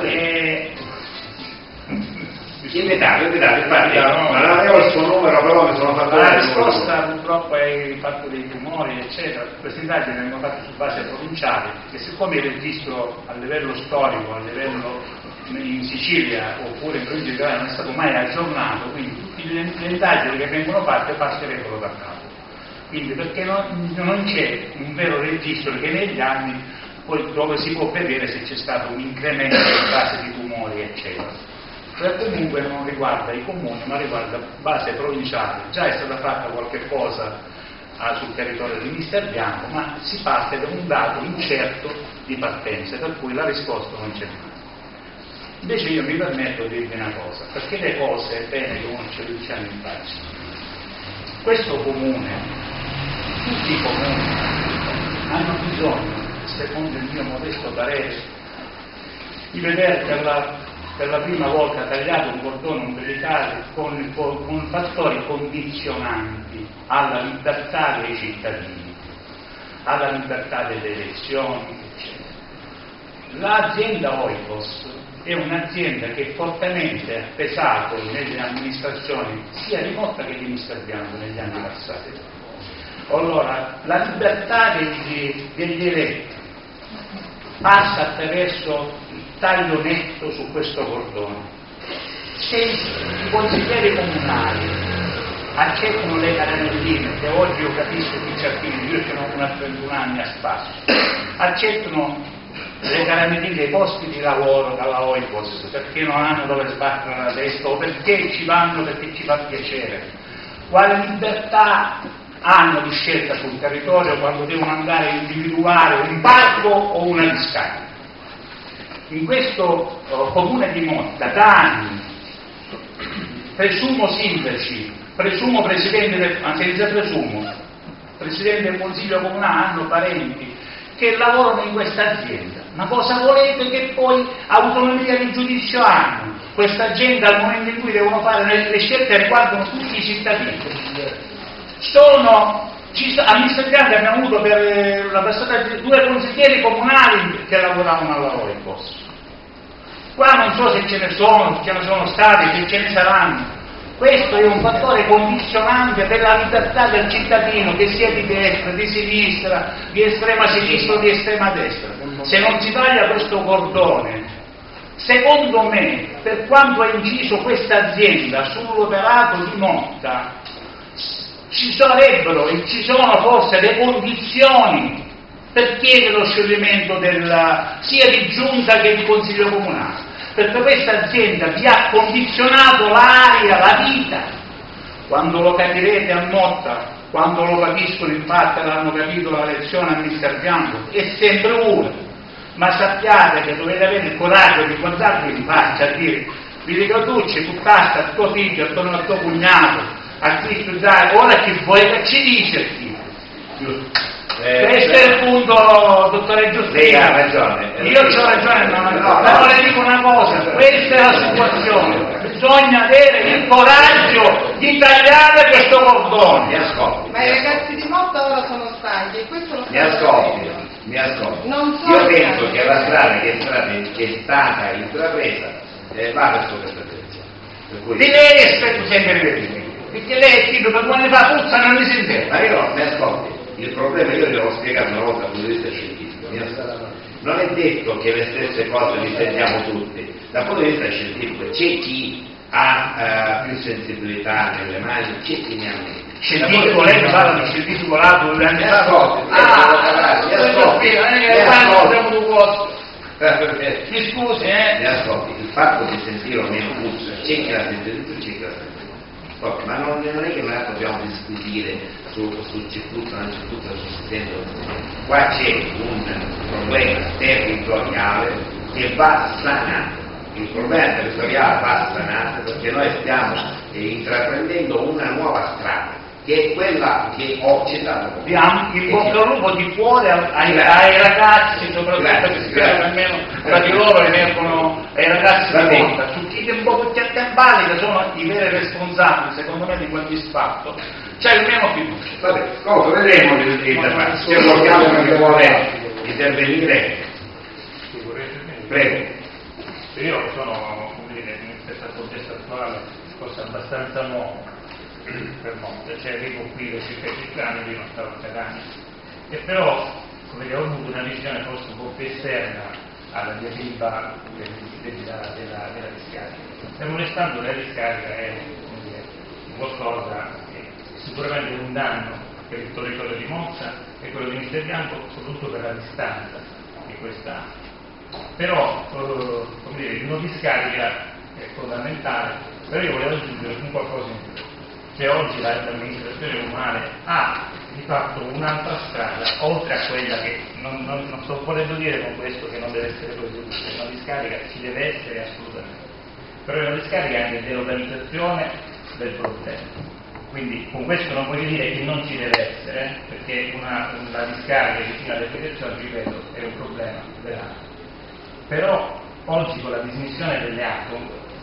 invitato, infatti non avevo il suo numero, però mi sono fatto la risposta purtroppo è il fatto dei tumori, eccetera. Queste indagini vengono fatte su base provinciale e siccome il registro a livello storico, a livello in Sicilia oppure in provincia di Campania non è stato mai aggiornato, quindi tutte le indagini che vengono fatte passerebbero da capo. Quindi perché non c'è un vero registro che negli anni poi dove si può vedere se c'è stato un incremento in base di tumori, eccetera. Cioè comunque non riguarda i comuni, ma riguarda base provinciale. Già è stata fatta qualche cosa sul territorio di Mister Bianco, ma si parte da un dato incerto di partenza, per cui la risposta non c'è mai. Invece io mi permetto di dirvi una cosa, perché le cose è bene che uno ce le diciamo in faccia. Questo comune, tutti i comuni, hanno bisogno, secondo il mio modesto parere, di vedere per la prima volta tagliato un cordone umbilicale con fattori condizionanti alla libertà dei cittadini, alla libertà delle elezioni, eccetera. L'azienda Oikos è un'azienda che fortemente ha pesato nelle amministrazioni sia di Motta che di Mister Bianco negli anni passati. Allora, la libertà degli eletti passa attraverso il taglio netto su questo cordone. Se i consiglieri comunali accettano le caramelle, che oggi io capisco chi ci affini, io ce n'ho una a 31 anni a spasso, accettano le caramelline, i posti di lavoro dalla Oikos perché non hanno dove sbattere la testa o perché ci vanno perché ci fa piacere. Quale libertà hanno di scelta sul territorio quando devono andare a individuare un parco o una discarica? In questo comune di Motta da anni presumo sindaci, presumo presidente del consiglio comunale hanno parenti che lavorano in questa azienda. Ma cosa volete che poi autonomia di giudizio hanno? Questa azienda al momento in cui devono fare le scelte riguardano tutti i cittadini. A Mister Bianco abbiamo avuto per la passata 2 consiglieri comunali che lavoravano alla Oikos. Qua non so se ce ne sono stati, se ce ne saranno. Questo è un fattore condizionante per la libertà del cittadino, che sia di destra, di sinistra, di estrema sinistra o di estrema destra. Se non si taglia questo cordone, secondo me, per quanto ha inciso questa azienda sull'operato di Motta, ci sarebbero e ci sono forse le condizioni per chiedere lo scioglimento sia di giunta che di consiglio comunale. Perché questa azienda vi ha condizionato l'aria, la vita. Quando lo capirete a Motta, quando lo capiscono in parte, l'hanno capito la lezione a Mister Bianco, è sempre una. Ma sappiate che dovete avere il coraggio di guardarvi in faccia e dire: vi ricorducci, tu casta a tuo figlio, attorno al tuo cugnato, a Cristo Già, ora chi vuoi che ci dice Dio? Questo è il punto, dottore Giustino. Lei ha ragione. Io ho ragione, però le dico una cosa, questa è la situazione. Bisogna avere il coraggio di tagliare questo cordone. Mi ascolti. Ma i ragazzi di Motta ora sono stanchi e questo lo Mi ascolti. Non so Io penso che la strada che è stata intrapresa va verso questa direzione. Di lei aspetto sempre di vedere, perché lei è tipo per 2 anni fa puzza non li senteva. Ma io mi ascolti. Il problema, io gliel'ho spiegato una volta dal punto di vista scientifico, non è detto che le stesse cose le sentiamo tutti. Dal punto di vista scientifico c'è chi ha più sensibilità nelle mani, c'è chi ne ha meno. Scientifico, lei parla di scientifico lato 2 anni fa. Mi scusi, Mi ascolti, il fatto di sentire o meno pulso, c'è chi la sente di più, c'è chi la sente di meno. Ma non è che noi dobbiamo discutere sul circuito, non circuito, sul sistema. Qua c'è un problema territoriale che va sanato. Il problema territoriale va sanato perché noi stiamo intraprendendo una nuova strada, che è quella che ho citato. Il bocca al lupo di cuore ai ragazzi, soprattutto che spiegano almeno tra di loro emergono ai ragazzi di volta, su chi un po' più attempati che sono i veri responsabili, secondo me, di quel disfatto. C'è almeno fiducia. Vabbè, comunque vedremo il dibattito. Se vogliamo che vuole intervenire, prego. Io sono, come dire, in questo contesto attuale, forse abbastanza nuovo per molto, cioè arrivo qui da circa 5 anni, prima stavo a Catania, e però, come dire, ho avuto una visione forse un po' più esterna alla deriva della discarica. Fermo restando, la discarica è, come dire, qualcosa che sicuramente è un danno per il territorio di Monza e quello di Misterbianco, soprattutto per la distanza di questa. Però, come dire, il non discarica è fondamentale, però io volevo aggiungere un qualcosa in più. Cioè oggi l'amministrazione comunale ha di fatto un'altra strada, oltre a quella che non sto volendo dire con questo che non deve essere così, la discarica ci deve essere assolutamente, però la discarica è anche delocalizzazione del problema. Quindi con questo non voglio dire che non ci deve essere, perché una discarica vicino alle abitazioni, ripeto, è un problema grave. Però oggi con la dismissione delle acque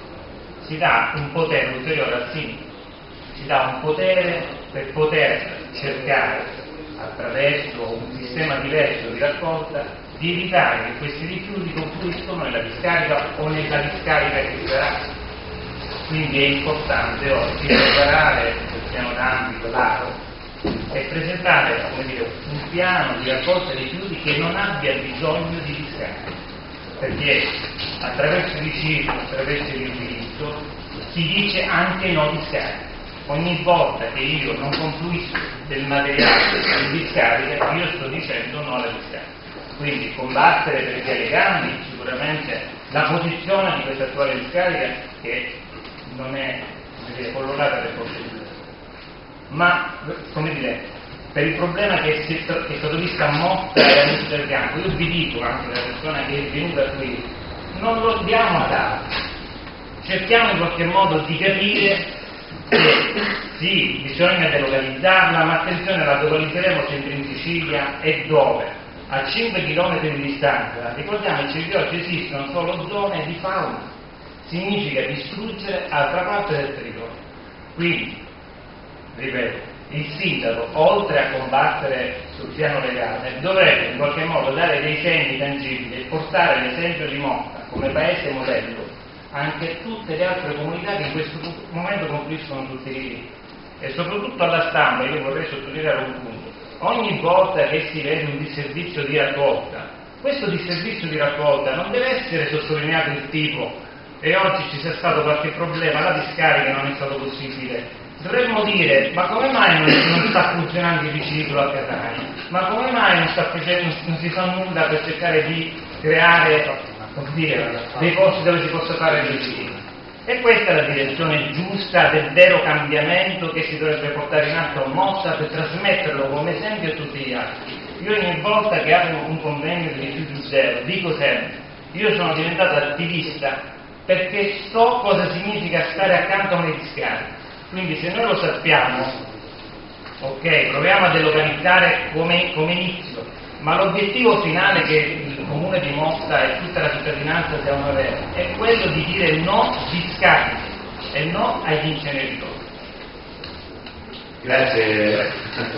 si dà un potere ulteriore al sindaco, si dà un potere per poter cercare, attraverso un sistema diverso di raccolta, di evitare che questi rifiuti confluiscono nella discarica o nella discarica che sarà. Quindi è importante oggi preparare il piano d'ambito largo e presentare, come dire, un piano di raccolta dei rifiuti che non abbia bisogno di discarica, perché attraverso il riciclo, attraverso il riutilizzo si dice anche no discarica. Ogni volta che io non confluisco del materiale in discarica, io sto dicendo no alla discarica. Quindi combattere per via legali sicuramente la posizione di questa attuale discarica che non è, collocata per procedura. Ma, come dire, per il problema che è stato visto a Motta e a Misterbianco, io vi dico, anche la persona che è venuta qui, non lo diamo a caso. Cerchiamo in qualche modo di capire che sì, bisogna delocalizzarla, ma attenzione, la delocalizzeremo sempre in Sicilia e dove? A 5 km di distanza. Ricordiamoci che oggi esistono solo zone di fauna, significa distruggere altra parte del territorio. Quindi, ripeto, il sindaco, oltre a combattere sul piano legale, dovrebbe in qualche modo dare dei segni tangibili e portare l'esempio di Motta come paese modello anche a tutte le altre comunità che in questo momento confluiscono tutti i rifiuti. E soprattutto alla stampa io vorrei sottolineare un punto: ogni volta che si vede un disservizio di raccolta, questo disservizio di raccolta non deve essere sottolineato il tipo e oggi ci sia stato qualche problema, la discarica non è stato possibile. Dovremmo dire, ma come mai non sta funzionando il riciclo a Catania? Ma come mai non si fa nulla per cercare di creare, come dire, dei posti dove si possa fare il riciclo? E questa è la direzione giusta del vero cambiamento che si dovrebbe portare in atto a Motta per trasmetterlo come esempio a tutti gli altri. Io ogni volta che apro un convegno di rifiuti zero dico sempre, io sono diventato attivista perché so cosa significa stare accanto a una discarica. Quindi se noi lo sappiamo, ok, proviamo a delocalizzare come inizio, ma l'obiettivo finale che il comune di Motta e tutta la cittadinanza devono avere è quello di dire no discariche e no agli inceneritori. Grazie.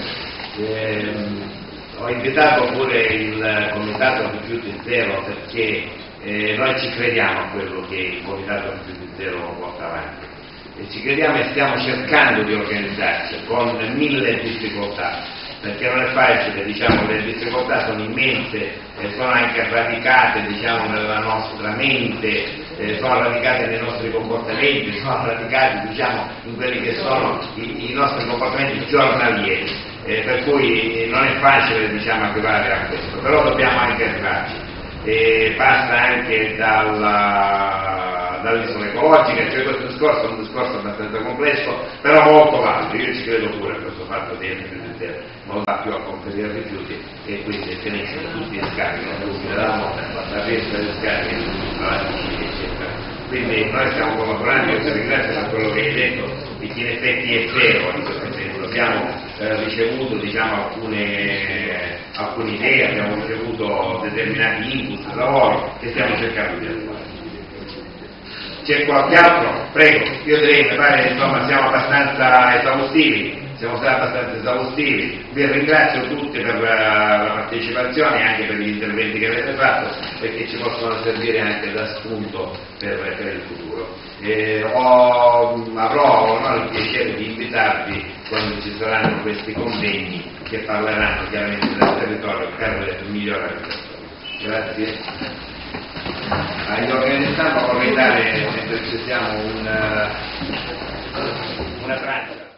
Ho invitato pure il Comitato Rifiuti Zero perché noi ci crediamo a quello che il Comitato Rifiuti Zero porta avanti. E ci crediamo e stiamo cercando di organizzarci con 1000 difficoltà, perché non è facile, diciamo, le difficoltà sono immense, sono anche radicate, diciamo, nella nostra mente, sono radicate nei nostri comportamenti, sono radicate, diciamo, in quelli che sono i nostri comportamenti giornalieri, per cui non è facile, diciamo, arrivare a questo, però dobbiamo anche arrivarci. Passa anche dall'isola ecologica, cioè questo discorso è un discorso abbastanza complesso, però molto valido, io ci credo pure a questo fatto di essere non va più a conferire rifiuti e quindi tenersi tutti gli scarichi, la pesca degli scarichi, la Sicilia, eccetera. Quindi noi stiamo collaborando, io ti ringrazio per quello che hai detto, e che in effetti è vero in questo senso. Abbiamo ricevuto, diciamo, alcune idee, abbiamo ricevuto determinati input di lavoro che stiamo cercando di attuare. C'è qualche altro? Prego, io direi che pare, insomma, siamo abbastanza esaustivi, vi ringrazio tutti per la partecipazione e anche per gli interventi che avete fatto, perché ci possono servire anche da spunto per il futuro. Avrò il piacere di invitarvi quando ci saranno questi convegni che parleranno chiaramente del territorio per migliorare il territorio. Grazie. Agli organizzatori vorrei dare, mentre ci siamo, una pratica.